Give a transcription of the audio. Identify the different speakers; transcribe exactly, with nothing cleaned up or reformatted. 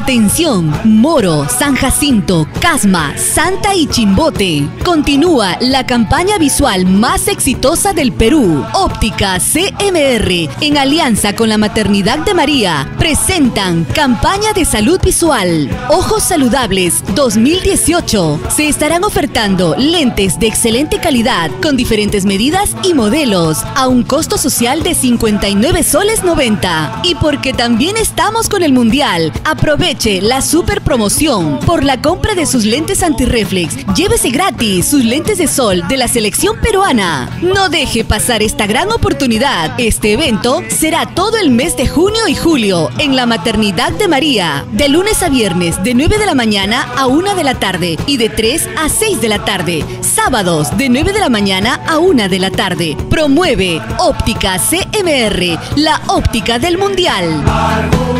Speaker 1: Atención, Moro, San Jacinto, Casma, Santa y Chimbote. Continúa la campaña visual más exitosa del Perú. Óptica C M R, en alianza con la Maternidad de María, presentan Campaña de Salud Visual. Ojos Saludables dos mil dieciocho. Se estarán ofertando lentes de excelente calidad con diferentes medidas y modelos a un costo social de cincuenta y nueve soles noventa. Y porque también estamos con el Mundial, aproveche la super promoción. Por la compra de sus lentes antirreflex, llévese gratis sus lentes de sol de la selección peruana. No deje pasar esta gran oportunidad. Este evento será todo el mes de junio y julio en la Maternidad de María, de lunes a viernes de nueve de la mañana a una de la tarde y de tres a seis de la tarde. Sábados de nueve de la mañana a una de la tarde. Promueve Óptica C M R, la óptica del Mundial.